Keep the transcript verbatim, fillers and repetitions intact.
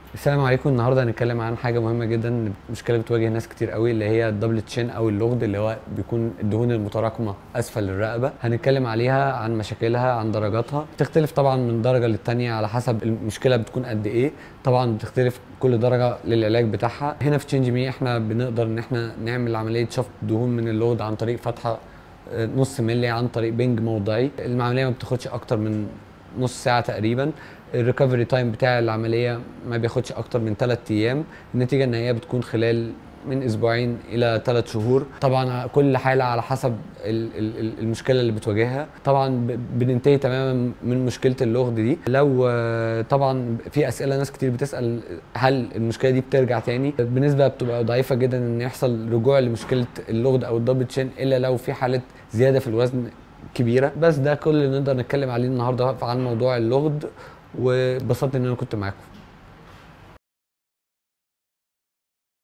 السلام عليكم. النهارده هنتكلم عن حاجه مهمه جدا، مشكله بتواجه ناس كتير قوي، اللي هي الدبل تشين او اللغد، اللي هو بيكون الدهون المتراكمه اسفل الرقبه. هنتكلم عليها، عن مشاكلها، عن درجاتها. بتختلف طبعا من درجه للتانيه على حسب المشكله بتكون قد ايه. طبعا بتختلف كل درجه للعلاج بتاعها. هنا في تشينج مي احنا بنقدر ان احنا نعمل عمليه شفط دهون من اللغد عن طريق فتحه نص ملي عن طريق بنج موضعي. العمليه ما بتاخدش اكتر من نص ساعه تقريبا. الريكفري تايم بتاع العمليه ما بياخدش اكتر من ثلاثة ايام. النتيجه النهائيه بتكون خلال من اسبوعين الى ثلاث شهور. طبعا كل حاله على حسب المشكله اللي بتواجهها. طبعا بننتهي تماما من مشكله اللغد دي. لو طبعا في اسئله ناس كتير بتسال هل المشكله دي بترجع تاني، بنسبه بتبقى ضعيفه جدا ان يحصل رجوع لمشكله اللغد او الدبل تشين، الا لو في حاله زياده في الوزن كبيره. بس ده كل اللي نقدر نتكلم عليه النهارده عن موضوع اللغد، وبسطت ان انا كنت معاكم.